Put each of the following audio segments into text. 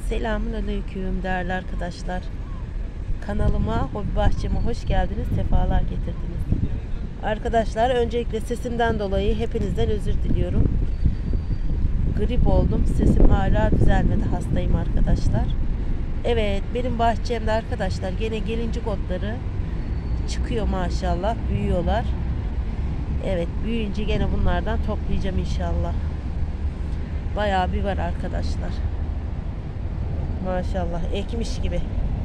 Selamünaleyküm değerli arkadaşlar. Kanalıma, hobi bahçeme hoş geldiniz, sefalar getirdiniz. Arkadaşlar öncelikle sesimden dolayı hepinizden özür diliyorum. Grip oldum, sesim hala düzelmedi, hastayım arkadaşlar. Evet, benim bahçemde arkadaşlar gene gelincik otları çıkıyor maşallah, büyüyorlar. Evet, büyüyünce gene bunlardan toplayacağım inşallah. Bayağı bir var arkadaşlar. Maşallah ekmiş gibi.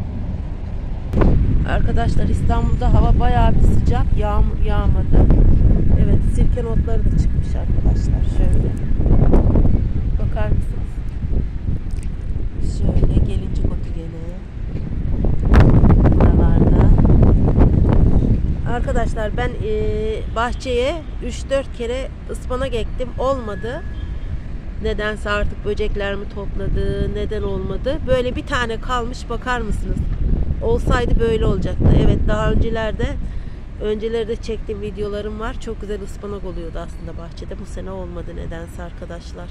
Arkadaşlar İstanbul'da hava bayağı bir sıcak. Yağmur yağmadı. Evet, sirken otları da çıkmış arkadaşlar. Şöyle. Bakar mısınız? Şöyle gelincik otu gene. Buralarda. Arkadaşlar ben bahçeye 3-4 kere ıspanak ektim. Olmadı. Nedense artık böcekler mi topladı, neden olmadı. Böyle bir tane kalmış, bakar mısınız? Olsaydı böyle olacaktı. Evet, daha öncelerde çektiğim videolarım var. Çok güzel ıspanak oluyordu aslında bahçede. Bu sene olmadı nedense arkadaşlar.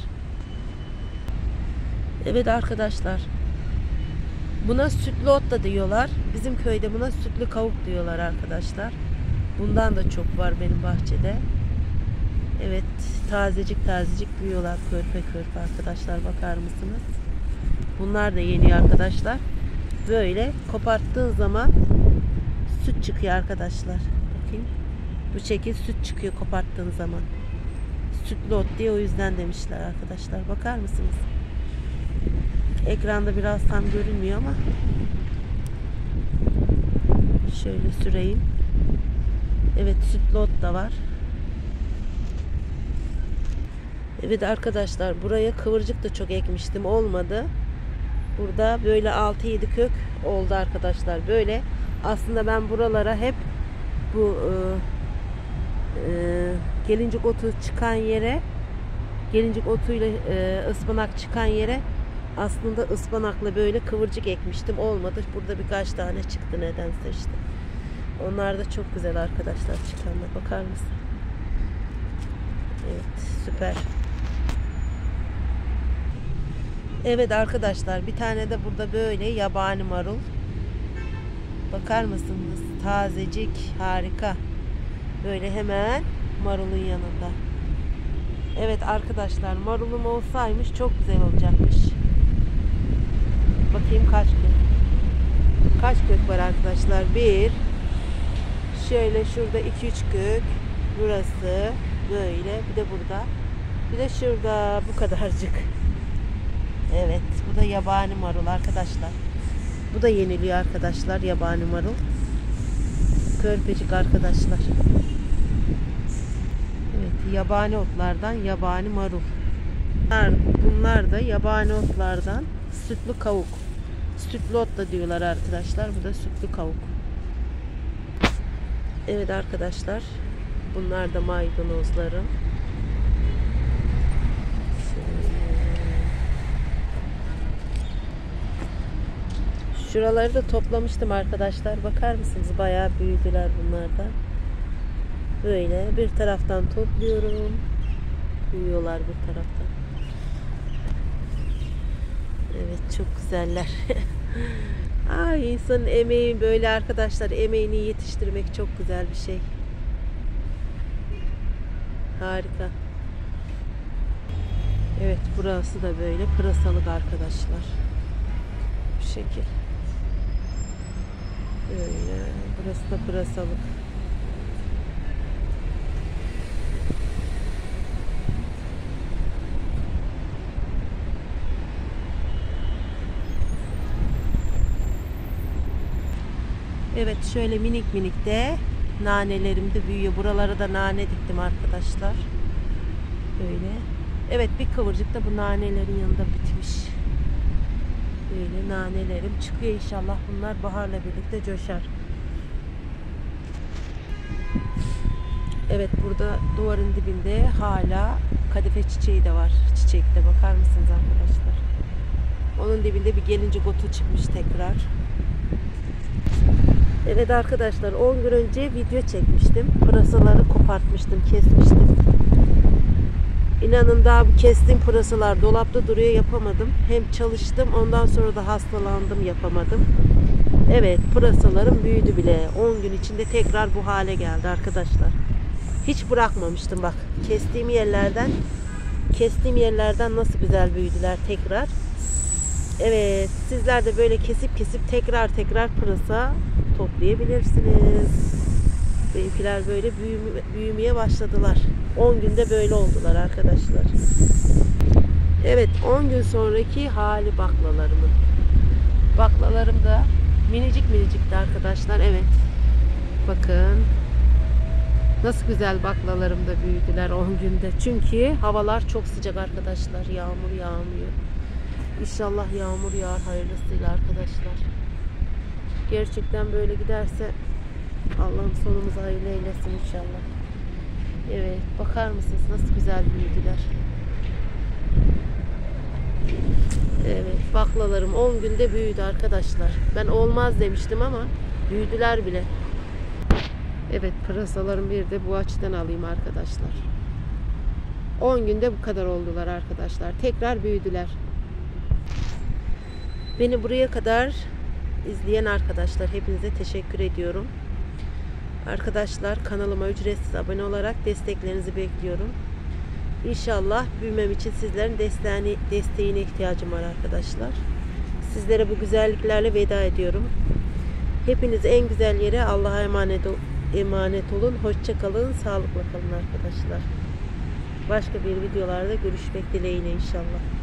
Evet arkadaşlar. Buna sütlü ot da diyorlar. Bizim köyde buna sütlü kavuk diyorlar arkadaşlar. Bundan da çok var benim bahçede. Evet, tazecik tazecik büyüyorlar, körpe körpe arkadaşlar, bakar mısınız? Bunlar da yeni arkadaşlar. Böyle koparttığın zaman süt çıkıyor arkadaşlar. Bakayım. Bu şekil süt çıkıyor koparttığın zaman. Sütlü ot diye o yüzden demişler arkadaşlar. Bakar mısınız? Ekranda biraz tam görünmüyor ama şöyle süreyim. Evet, sütlü ot da var. Evet arkadaşlar, buraya kıvırcık da çok ekmiştim, olmadı. Burada böyle 6-7 kök oldu arkadaşlar. Böyle aslında ben buralara hep bu gelincik otu çıkan yere, gelincik otuyla ıspanak çıkan yere aslında ıspanakla böyle kıvırcık ekmiştim, olmadı. Burada birkaç tane çıktı nedense işte. Onlar da çok güzel arkadaşlar, çıkanlar, bakar mısın? Evet, süper. Evet arkadaşlar, bir tane de burada böyle yabani marul. Bakar mısınız? Tazecik, harika. Böyle hemen marulun yanında. Evet arkadaşlar, marulum olsaymış çok güzel olacakmış. Bakayım kaç kök. Kaç kök var arkadaşlar? Bir. Şöyle şurada 2-3 kök. Burası böyle. Bir de burada. Bir de şurada bu kadarcık. Evet, bu da yabani marul arkadaşlar. Bu da yeniliyor arkadaşlar, yabani marul. Körpecik arkadaşlar. Evet, yabani otlardan yabani marul. Bunlar da yabani otlardan sütlü kavuk. Sütlü ot da diyorlar arkadaşlar. Bu da sütlü kavuk. Evet arkadaşlar, bunlar da maydanozlarım. Şuraları da toplamıştım arkadaşlar. Bakar mısınız? Bayağı büyüdüler bunlardan. Böyle bir taraftan topluyorum. Büyüyorlar bir taraftan. Evet, çok güzeller. Ay, insanın emeği böyle arkadaşlar, emeğini yetiştirmek çok güzel bir şey. Harika. Evet, burası da böyle pırasalık arkadaşlar. Bu şekil. Böyle. Burası da pırasalık. Evet, şöyle minik minik de nanelerim de büyüyor. Buralara da nane diktim arkadaşlar. Böyle. Evet, bir kıvırcık da bu nanelerin yanında bitmiş. Böyle nanelerim çıkıyor inşallah. Bunlar baharla birlikte coşar. Evet, burada duvarın dibinde hala kadife çiçeği de var. Çiçekte bakar mısınız arkadaşlar? Onun dibinde bir gelincik otu çıkmış tekrar. Evet arkadaşlar, 10 gün önce video çekmiştim. Pırasaları kopartmıştım, kesmiştim. İnanın daha bu kestiğim pırasalar dolapta duruyor, yapamadım. Hem çalıştım, ondan sonra da hastalandım, yapamadım. Evet, pırasalarım büyüdü bile. 10 gün içinde tekrar bu hale geldi arkadaşlar. Hiç bırakmamıştım bak. Kestiğim yerlerden nasıl güzel büyüdüler tekrar. Evet, sizler de böyle kesip tekrar pırasa toplayabilirsiniz. Benimkiler böyle büyümeye başladılar. 10 günde böyle oldular arkadaşlar. Evet, 10 gün sonraki hali baklalarımın. Baklalarım da minicikti arkadaşlar. Evet. Bakın. Nasıl güzel baklalarım da büyüdüler 10 günde. Çünkü havalar çok sıcak arkadaşlar. Yağmur yağmıyor. İnşallah yağmur yağar hayırlısıyla arkadaşlar. Gerçekten böyle giderse Allah'ım sonumuzu hayırlı eylesin inşallah. Evet, bakar mısınız nasıl güzel büyüdüler. Evet, baklalarım 10 günde büyüdü arkadaşlar. Ben olmaz demiştim ama büyüdüler bile. Evet, pırasalarım bir de bu açıdan alayım arkadaşlar. 10 günde bu kadar oldular arkadaşlar. Tekrar büyüdüler. Beni buraya kadar izleyen arkadaşlar hepinize teşekkür ediyorum. Arkadaşlar kanalıma ücretsiz abone olarak desteklerinizi bekliyorum. İnşallah büyümem için sizlerin desteğine ihtiyacım var arkadaşlar. Sizlere bu güzelliklerle veda ediyorum. Hepiniz en güzel yere Allah'a emanet olun. Hoşça kalın, sağlıkla kalın arkadaşlar. Başka bir videolarda görüşmek dileğiyle inşallah.